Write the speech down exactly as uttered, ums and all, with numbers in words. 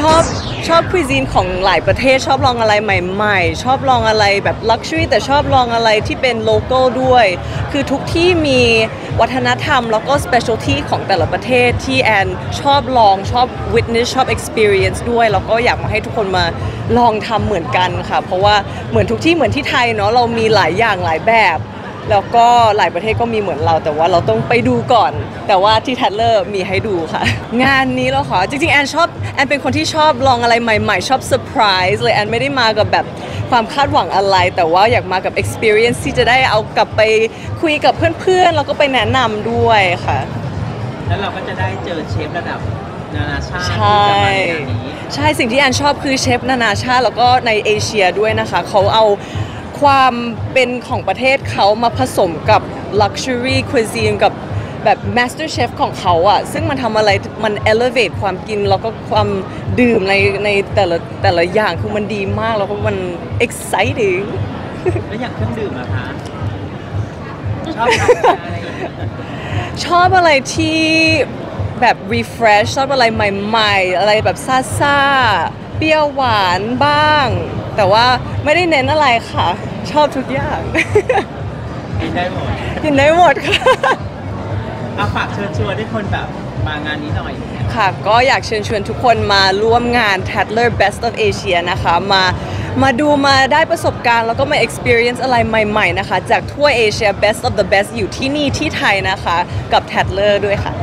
ชอบชอบคุยซีนของหลายประเทศชอบลองอะไรใหม่ๆชอบลองอะไรแบบลักชัวรี่แต่ชอบลองอะไรที่เป็นโลคอลด้วยคือทุกที่มีวัฒนธรรมแล้วก็ specialty ของแต่ละประเทศที่แอนชอบลองชอบ witness ชอบ experience ด้วยแล้วก็อยากมาให้ทุกคนมาลองทำเหมือนกันค่ะเพราะว่าเหมือนทุกที่เหมือนที่ไทยเนาะเรามีหลายอย่างหลายแบบแล้วก็หลายประเทศก็มีเหมือนเราแต่ว่าเราต้องไปดูก่อนแต่ว่าที่ทัดเลอร์มีให้ดูค่ะงานนี้แล้วค่ะจริงๆแอนชอบแอนเป็นคนที่ชอบลองอะไรใหม่ๆชอบเซอร์ไพรส์เลยแอนไม่ได้มากับแบบความคาดหวังอะไรแต่ว่าอยากมากับ experience ที่จะได้เอากลับไปคุยกับเพื่อนๆแล้วก็ไปแนะนำด้วยค่ะแล้วเราก็จะได้เจอเชฟระดับนานาชาติใชที่จะ่มาในงานนี้ใช่สิ่งที่แอนชอบคือเชฟนานาชาติแล้วก็ในเอเชียด้วยนะคะเขาเอาความเป็นของประเทศเขามาผสมกับ luxury cuisine กับแบบ master chef ของเขาอะซึ่งมันทำอะไรมัน elevate ความกินแล้วก็ความดื่มในในแต่ละแต่ละอย่างคือมันดีมากแล้วก็มัน exciting แล้วอย่างเครื่องดื่มอะคะชอบอะไรชอบอะไรที่แบบ refresh ชอบอะไรใหม่ๆอะไรแบบซ่าๆเปรี้ยวหวานบ้างแต่ว่าไม่ได้เน้นอะไรค่ะชอบทุกอย่างกินได้หมดกินได้หมดค่ะเอาฝากเชิญชวนให้คนแบบมางานนี้หน่อยค่ะก็อยากเชิญชวนทุกคนมาร่วมงาน Tatler Best of Asia นะคะมามาดูมาได้ประสบการณ์แล้วก็มา experience อะไรใหม่ๆนะคะจากทั่วเอเชีย Best of the Best อยู่ที่นี่ที่ไทยนะคะกับ Tatler ด้วยค่ะ